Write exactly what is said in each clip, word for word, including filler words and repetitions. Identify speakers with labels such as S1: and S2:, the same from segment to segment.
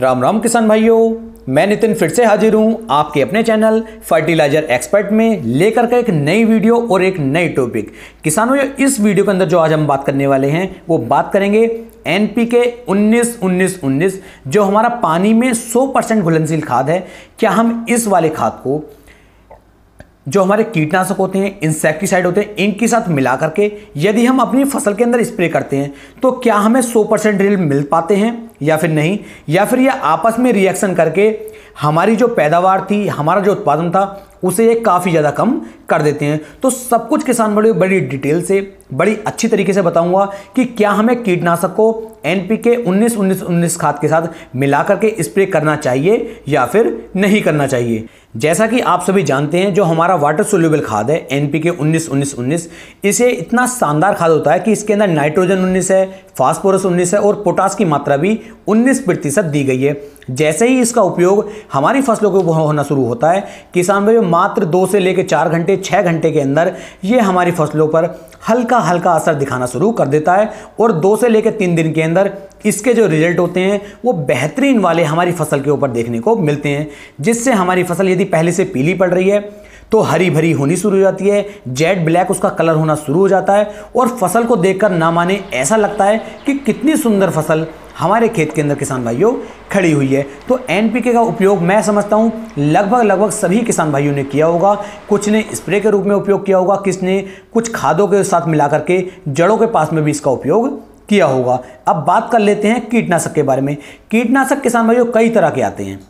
S1: राम राम किसान भाइयों, मैं नितिन फिर से हाजिर हूं आपके अपने चैनल फर्टिलाइजर एक्सपर्ट में लेकर के एक नई वीडियो और एक नई टॉपिक। किसानों, इस वीडियो के अंदर जो आज हम बात करने वाले हैं वो बात करेंगे एनपीके उन्नीस उन्नीस उन्नीस, जो हमारा पानी में सौ परसेंट घुलनशील खाद है। क्या हम इस वाले खाद को जो हमारे कीटनाशक होते हैं, इंसेक्टिसाइड होते हैं, इनके साथ मिला करके यदि हम अपनी फसल के अंदर स्प्रे करते हैं तो क्या हमें सौ परसेंट रिजल्ट मिल पाते हैं या फिर नहीं, या फिर यह आपस में रिएक्शन करके हमारी जो पैदावार थी, हमारा जो उत्पादन था, उसे ये काफ़ी ज़्यादा कम कर देते हैं। तो सब कुछ किसान बड़ी बड़ी डिटेल से, बड़ी अच्छी तरीके से बताऊंगा कि क्या हमें कीटनाशक को एनपीके उन्नीस उन्नीस उन्नीस खाद के साथ मिला करके स्प्रे करना चाहिए या फिर नहीं करना चाहिए। जैसा कि आप सभी जानते हैं, जो हमारा वाटर सोल्यूबल खाद है एनपीके उन्नीस उन्नीस उन्नीस, इसे इतना शानदार खाद होता है कि इसके अंदर नाइट्रोजन उन्नीस है, फास्फोरस उन्नीस है और पोटास की मात्रा भी उन्नीस प्रतिशत दी गई है। जैसे ही इसका उपयोग हमारी फसलों के ऊपर होना शुरू होता है, किसान भाई मात्र दो से लेकर चार घंटे छः घंटे के अंदर ये हमारी फसलों पर हल्का हल्का असर दिखाना शुरू कर देता है और दो से लेकर तीन दिन के अंदर इसके जो रिजल्ट होते हैं वो बेहतरीन वाले हमारी फसल के ऊपर देखने को मिलते हैं। जिससे हमारी फसल यदि पहले से पीली पड़ रही है तो हरी भरी होनी शुरू हो जाती है, जेड ब्लैक उसका कलर होना शुरू हो जाता है और फसल को देखकर ना माने ऐसा लगता है कि कितनी सुंदर फसल हमारे खेत के अंदर किसान भाइयों खड़ी हुई है। तो एनपीके का उपयोग मैं समझता हूं लगभग लगभग सभी किसान भाइयों ने किया होगा। कुछ ने स्प्रे के रूप में उपयोग किया होगा, किसने कुछ खादों के साथ मिला करके जड़ों के पास में भी इसका उपयोग किया होगा। अब बात कर लेते हैं कीटनाशक के बारे में। कीटनाशक किसान भाइयों कई तरह के आते हैं।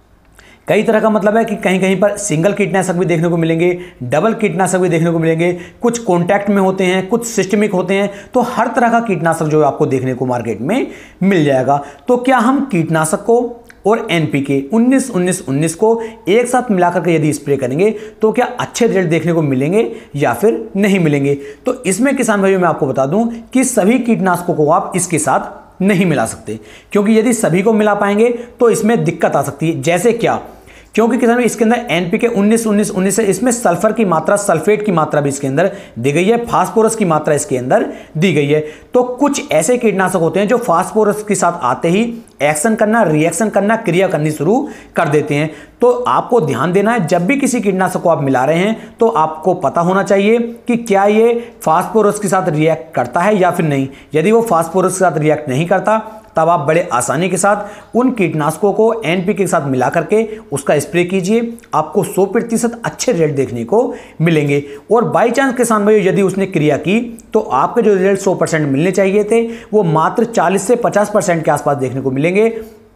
S1: कई तरह का मतलब है कि कहीं कहीं पर सिंगल कीटनाशक भी देखने को मिलेंगे, डबल कीटनाशक भी देखने को मिलेंगे, कुछ कॉन्टैक्ट में होते हैं, कुछ सिस्टमिक होते हैं। तो हर तरह का कीटनाशक जो आपको देखने को मार्केट में मिल जाएगा। तो क्या हम कीटनाशक को और एनपीके उन्नीस उन्नीस उन्नीस को एक साथ मिलाकर के यदि स्प्रे करेंगे तो क्या अच्छे रिजल्ट देखने को मिलेंगे या फिर नहीं मिलेंगे? तो इसमें किसान भाइयों मैं आपको बता दूं कि सभी कीटनाशकों को आप इसके साथ नहीं मिला सकते, क्योंकि यदि सभी को मिला पाएंगे तो इसमें दिक्कत आ सकती है। जैसे क्या? क्योंकि किसान भाई इसके अंदर एनपीके उन्नीस उन्नीस उन्नीस है, इसमें सल्फर की मात्रा, सल्फेट की मात्रा भी इसके अंदर दी गई है, फास्फोरस की मात्रा इसके अंदर दी गई है। तो कुछ ऐसे कीटनाशक होते हैं जो फास्फोरस के साथ आते ही एक्शन करना, रिएक्शन करना, क्रिया करनी शुरू कर देते हैं। तो आपको ध्यान देना है, जब भी किसी कीटनाशक को आप मिला रहे हैं तो आपको पता होना चाहिए कि क्या ये फास्फोरस के साथ रिएक्ट करता है या फिर नहीं। यदि वो फास्फोरस के साथ रिएक्ट नहीं करता तब आप बड़े आसानी के साथ उन कीटनाशकों को एनपीके के साथ मिला करके उसका स्प्रे कीजिए। आपको सौ प्रतिशत अच्छे रिजल्ट देखने को मिलेंगे। और बाई चांस किसान भाइयों यदि उसने क्रिया की तो आपके जो रिजल्ट सौ परसेंट मिलने चाहिए थे वो मात्र चालीस से पचास परसेंट के आसपास देखने को मिलेंगे।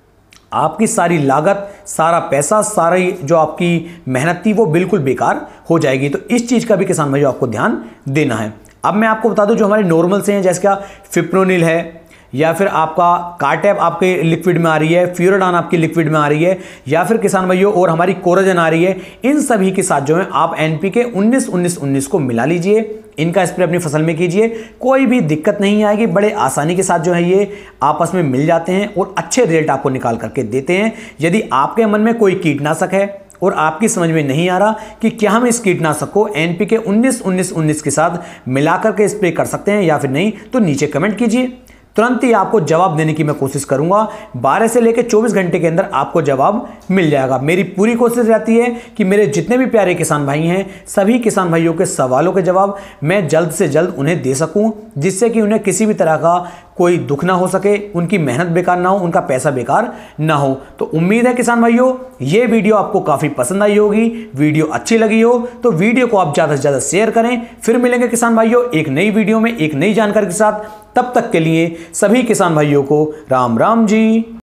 S1: आपकी सारी लागत, सारा पैसा, सारी जो आपकी मेहनत थी वो बिल्कुल बेकार हो जाएगी। तो इस चीज़ का भी किसान भाइयों आपको ध्यान देना है। अब मैं आपको बता दूं, जो हमारे नॉर्मल से हैं, जैसे क्या फिप्रोनिल है, या फिर आपका कार्टेप आपके लिक्विड में आ रही है, फ्यूराडान आपकी लिक्विड में आ रही है, या फिर किसान भाइयों और हमारी कोराजन आ रही है, इन सभी के साथ जो है आप एनपीके उन्नीस उन्नीस उन्नीस को मिला लीजिए। इनका स्प्रे अपनी फसल में कीजिए, कोई भी दिक्कत नहीं आएगी। बड़े आसानी के साथ जो है ये आपस में मिल जाते हैं और अच्छे रिजल्ट आपको निकाल करके देते हैं। यदि आपके मन में कोई कीटनाशक है और आपकी समझ में नहीं आ रहा कि क्या हम इस कीटनाशक को एनपीके उन्नीस उन्नीस उन्नीस के साथ मिलाकर के स्प्रे कर सकते हैं या फिर नहीं, तो नीचे कमेंट कीजिए। तुरंत ही आपको जवाब देने की मैं कोशिश करूंगा। बारह से लेकर चौबीस घंटे के अंदर आपको जवाब मिल जाएगा। मेरी पूरी कोशिश रहती है कि मेरे जितने भी प्यारे किसान भाई हैं, सभी किसान भाइयों के सवालों के जवाब मैं जल्द से जल्द उन्हें दे सकूं, जिससे कि उन्हें किसी भी तरह का कोई दुख ना हो सके, उनकी मेहनत बेकार ना हो, उनका पैसा बेकार ना हो। तो उम्मीद है किसान भाइयों ये वीडियो आपको काफ़ी पसंद आई होगी। वीडियो अच्छी लगी हो तो वीडियो को आप ज़्यादा से ज़्यादा शेयर करें। फिर मिलेंगे किसान भाइयों एक नई वीडियो में एक नई जानकारी के साथ। तब तक के लिए सभी किसान भाइयों को राम राम जी।